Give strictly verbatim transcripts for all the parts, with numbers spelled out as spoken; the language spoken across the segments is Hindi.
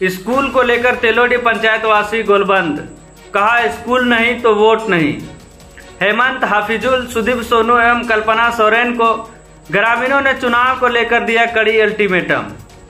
स्कूल को लेकर तेलोडी पंचायतवासी गोलबंद, कहा स्कूल नहीं तो वोट नहीं। हेमंत, हाफिजुल, सुदीप सोनू एवं कल्पना सोरेन को ग्रामीणों ने चुनाव को लेकर दिया कड़ी अल्टीमेटम।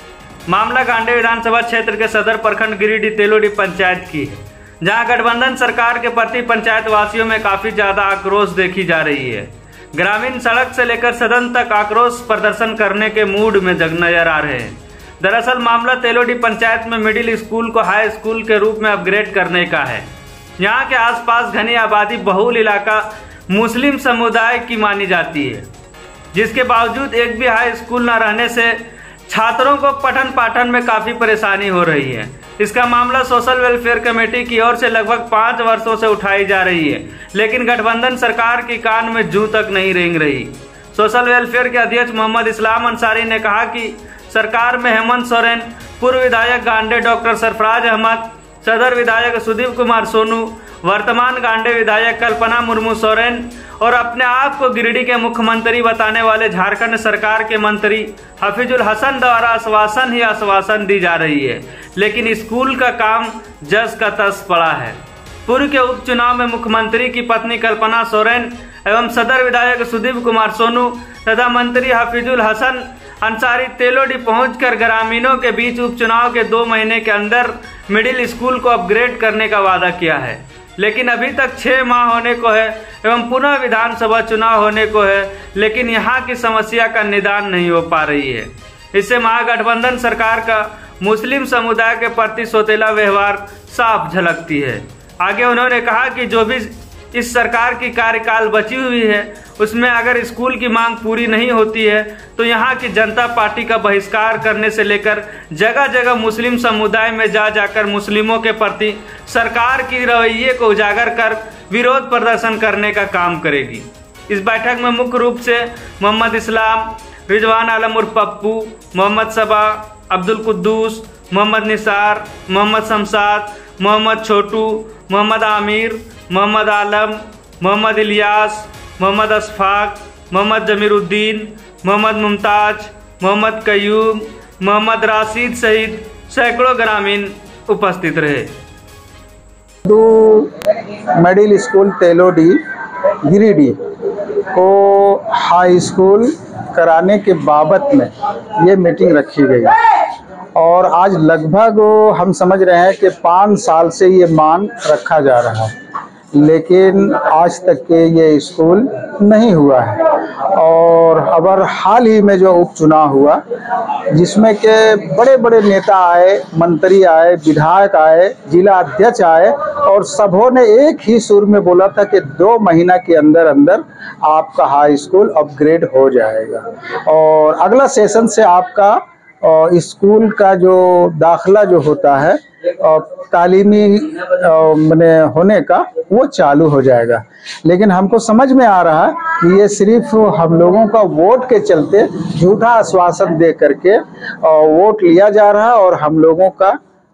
मामला गांडे विधानसभा क्षेत्र के सदर प्रखंड गिरिडीह तेलोडी पंचायत की है, जहां गठबंधन सरकार के प्रति पंचायत वासियों में काफी ज्यादा आक्रोश देखी जा रही है। ग्रामीण सड़क से लेकर सदन तक आक्रोश प्रदर्शन करने के मूड में जग नजर आ रहे हैं। दरअसल मामला तेलोडी पंचायत में मिडिल स्कूल को हाई स्कूल के रूप में अपग्रेड करने का है। यहाँ के आसपास घनी आबादी बहुल इलाका मुस्लिम समुदाय की मानी जाती है, जिसके बावजूद एक भी हाई स्कूल न रहने से छात्रों को पठन पाठन में काफी परेशानी हो रही है। इसका मामला सोशल वेलफेयर कमेटी की ओर से लगभग पाँच वर्षों से उठाई जा रही है, लेकिन गठबंधन सरकार की कान में जूं तक नहीं रेंग रही। सोशल वेलफेयर के अध्यक्ष मोहम्मद इस्लाम अंसारी ने कहा कि सरकार में हेमंत सोरेन, पूर्व विधायक गांडे डॉक्टर सरफराज अहमद, सदर विधायक सुदीप कुमार सोनू, वर्तमान गांडे विधायक कल्पना मुर्मू सोरेन और अपने आप को गिरिडीह के मुख्यमंत्री बताने वाले झारखंड सरकार के मंत्री हफीजुल हसन द्वारा आश्वासन ही आश्वासन दी जा रही है, लेकिन स्कूल का काम जस का तस पड़ा है। पूर्व के उपचुनाव में मुख्यमंत्री की पत्नी कल्पना सोरेन एवं सदर विधायक सुदीप कुमार सोनू तथा मंत्री हफीजुल हसन अंसारी तेलोडी पहुंचकर ग्रामीणों के बीच उपचुनाव के दो महीने के अंदर मिडिल स्कूल को अपग्रेड करने का वादा किया है, लेकिन अभी तक छह माह होने को है एवं पुनः विधानसभा चुनाव होने को है, लेकिन यहाँ की समस्या का निदान नहीं हो पा रही है। इससे महागठबंधन सरकार का मुस्लिम समुदाय के प्रति सौतेला व्यवहार साफ झलकती है। आगे उन्होंने कहा कि जो भी इस सरकार की कार्यकाल बची हुई है उसमें अगर स्कूल की मांग पूरी नहीं होती है तो यहाँ की जनता पार्टी का बहिष्कार करने से लेकर जगह जगह मुस्लिम समुदाय में जा जाकर मुस्लिमों के प्रति सरकार की रवैये को उजागर कर विरोध प्रदर्शन करने का काम करेगी। इस बैठक में मुख्य रूप से मोहम्मद इस्लाम, रिजवान आलम उर्फ पप्पू, मोहम्मद सबा, अब्दुल कुद्दूस, मोहम्मद निसार, मोहम्मद शमशाद, मोहम्मद छोटू, मोहम्मद आमिर, मोहम्मद आलम, मोहम्मद इलियास, मोहम्मद अशफाक, मोहम्मद जमीरुद्दीन, मोहम्मद मुमताज, मोहम्मद कयूम, मोहम्मद राशिद सहित सैकड़ों ग्रामीण उपस्थित रहे। मिडिल स्कूल तेलोडी गिरिडीह को हाई स्कूल कराने के बाबत में ये मीटिंग रखी गई और आज लगभग हम समझ रहे हैं कि पाँच साल से ये मांग रखा जा रहा है, लेकिन आज तक के ये स्कूल नहीं हुआ है। और अगर हाल ही में जो उपचुनाव हुआ जिसमें के बड़े बड़े नेता आए, मंत्री आए, विधायक आए, जिला अध्यक्ष आए और सबों ने एक ही सुर में बोला था कि दो महीना के अंदर अंदर आपका हाई स्कूल अपग्रेड हो जाएगा और अगला सेशन से आपका और स्कूल का जो दाखिला जो होता है और तालीमी मने होने का वो चालू हो जाएगा। लेकिन हमको समझ में आ रहा है कि ये सिर्फ हम लोगों का वोट के चलते झूठा आश्वासन दे करके वोट लिया जा रहा है और हम लोगों का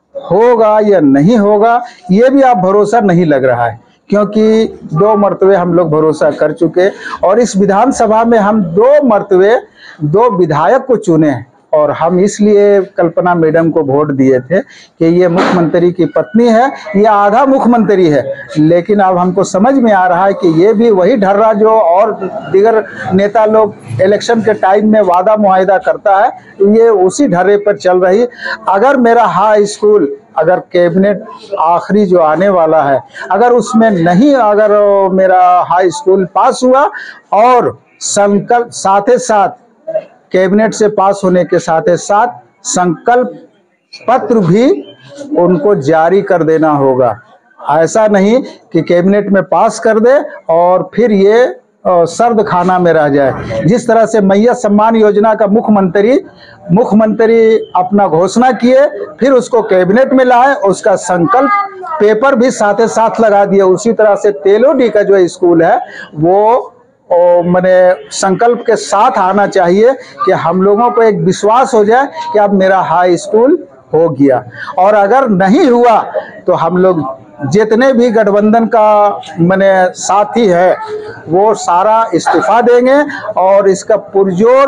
होगा या नहीं होगा ये भी आप भरोसा नहीं लग रहा है, क्योंकि दो मरतबे हम लोग भरोसा कर चुके और इस विधानसभा में हम दो मरतबे दो विधायक को चुने हैं और हम इसलिए कल्पना मैडम को वोट दिए थे कि ये मुख्यमंत्री की पत्नी है, ये आधा मुख्यमंत्री है। लेकिन अब हमको समझ में आ रहा है कि ये भी वही ढर्रा जो और दीगर नेता लोग इलेक्शन के टाइम में वादा मुआहिदा करता है, ये उसी ढर्रे पर चल रही। अगर मेरा हाई स्कूल अगर कैबिनेट आखिरी जो आने वाला है अगर उसमें नहीं अगर मेरा हाई स्कूल पास हुआ और संकल्प साथ ही साथ कैबिनेट से पास होने के साथ ही साथ संकल्प पत्र भी उनको जारी कर देना होगा। ऐसा नहीं कि कैबिनेट में पास कर दे और फिर ये सर्द खाना में रह जाए। जिस तरह से मैया सम्मान योजना का मुख्यमंत्री मुख्यमंत्री अपना घोषणा किए फिर उसको कैबिनेट में लाए, उसका संकल्प पेपर भी साथ ही साथ लगा दिए, उसी तरह से तेलोडी का जो स्कूल है वो और मैंने संकल्प के साथ आना चाहिए कि हम लोगों को एक विश्वास हो जाए कि अब मेरा हाई स्कूल हो गया। और अगर नहीं हुआ तो हम लोग जितने भी गठबंधन का मैंने साथी है वो सारा इस्तीफा देंगे और इसका पुरजोर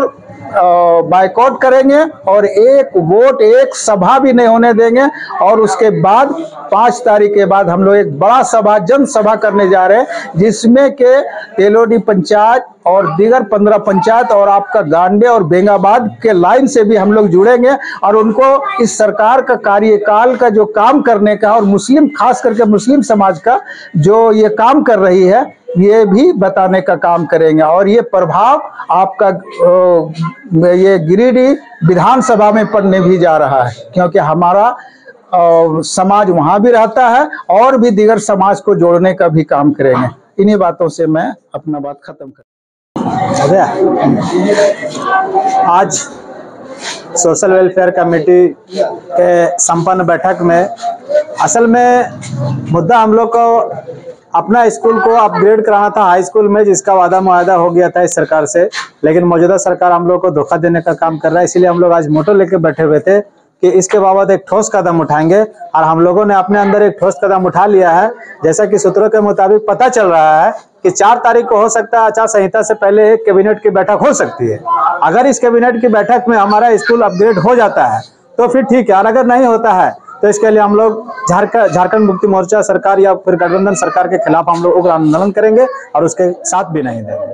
बायकॉट करेंगे और एक वोट एक सभा भी नहीं होने देंगे। और उसके बाद पाँच तारीख के बाद हम लोग एक बड़ा सभा जन सभा करने जा रहे हैं, जिसमें के तेलोडी पंचायत और दीगर पंद्रह पंचायत और आपका गांडे और बेंगाबाद के लाइन से भी हम लोग जुड़ेंगे और उनको इस सरकार का कार्यकाल का जो काम करने का और मुस्लिम खास करके मुस्लिम समाज का जो ये काम कर रही है ये भी बताने का काम करेंगे। और ये प्रभाव आपका ये गिरिडीह विधानसभा में पड़ने भी जा रहा है, क्योंकि हमारा समाज वहाँ भी रहता है और भी दीगर समाज को जोड़ने का भी काम करेंगे। इन्हीं बातों से मैं अपना बात खत्म कर। आज सोशल वेलफेयर कमेटी के संपन्न बैठक में असल में मुद्दा हम लोग को अपना स्कूल को अपग्रेड कराना था हाई स्कूल में, जिसका वादा मुआदा हो गया था इस सरकार से, लेकिन मौजूदा सरकार हम लोग को धोखा देने का काम कर रहा है। इसलिए हम लोग आज मोटो लेके बैठे हुए थे कि इसके बाबत एक ठोस कदम उठाएंगे और हम लोगों ने अपने अंदर एक ठोस कदम उठा लिया है। जैसा कि सूत्रों के मुताबिक पता चल रहा है कि चार तारीख को हो सकता है आचार संहिता से पहले एक कैबिनेट की बैठक हो सकती है। अगर इस कैबिनेट की बैठक में हमारा स्कूल अपग्रेड हो जाता है तो फिर ठीक है, और अगर नहीं होता है तो इसके लिए हम लोग झारखंड झारखंड मुक्ति मोर्चा सरकार या फिर गठबंधन सरकार के खिलाफ हम लोग उग्र आंदोलन करेंगे और उसके साथ भी नहीं देंगे।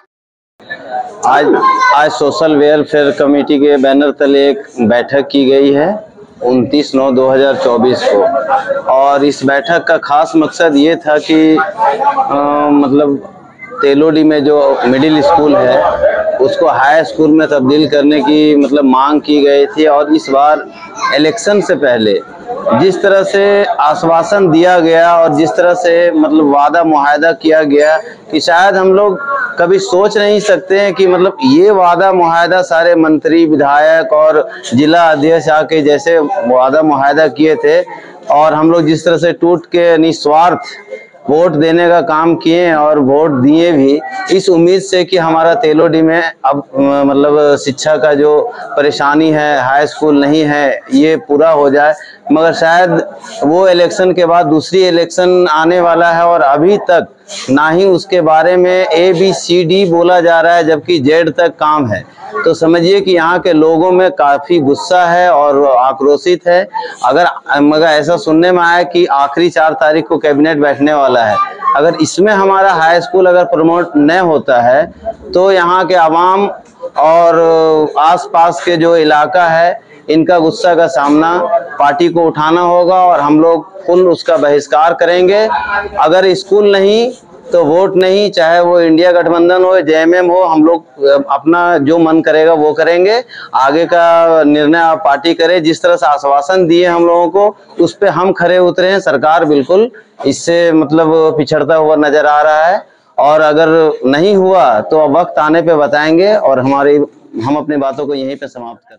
आज आज सोशल वेलफेयर कमेटी के बैनर तले एक बैठक की गई है उनतीस नौ दो हज़ार चौबीस को, और इस बैठक का खास मकसद ये था कि आ, मतलब तेलोडी में जो मिडिल स्कूल है उसको हाई स्कूल में तब्दील करने की मतलब मांग की गई थी। और इस बार इलेक्शन से पहले जिस तरह से आश्वासन दिया गया और जिस तरह से मतलब वादा मुआहदा किया गया कि शायद हम लोग कभी सोच नहीं सकते हैं कि मतलब ये वादा मुआहदा सारे मंत्री विधायक और जिला अध्यक्ष आके जैसे वादा मुआहदा किए थे और हम लोग जिस तरह से टूट के निस्वार्थ वोट देने का काम किए और वोट दिए भी इस उम्मीद से कि हमारा तेलोडी में अब मतलब शिक्षा का जो परेशानी है, हाई स्कूल नहीं है, ये पूरा हो जाए। मगर शायद वो इलेक्शन के बाद दूसरी इलेक्शन आने वाला है और अभी तक ना ही उसके बारे में ए बी सी डी बोला जा रहा है, जबकि जेड तक काम है। तो समझिए कि यहाँ के लोगों में काफ़ी गुस्सा है और आक्रोशित है। अगर मगर ऐसा सुनने में आया कि आखिरी चार तारीख को कैबिनेट बैठने वाला है, अगर इसमें हमारा हाई स्कूल अगर प्रमोट न होता है तो यहाँ के आवाम और आसपास के जो इलाका है इनका गुस्सा का सामना पार्टी को उठाना होगा और हम लोग फुल उसका बहिष्कार करेंगे। अगर स्कूल नहीं तो वोट नहीं, चाहे वो इंडिया गठबंधन हो, जे एम एम हो, हम लोग अपना जो मन करेगा वो करेंगे। आगे का निर्णय आप पार्टी करे। जिस तरह से आश्वासन दिए हम लोगों को उस पे हम खरे उतरे हैं। सरकार बिल्कुल इससे मतलब पिछड़ता हुआ नजर आ रहा है और अगर नहीं हुआ तो वक्त आने पे बताएंगे और हमारी हम अपनी बातों को यहीं पे समाप्त करते हैं।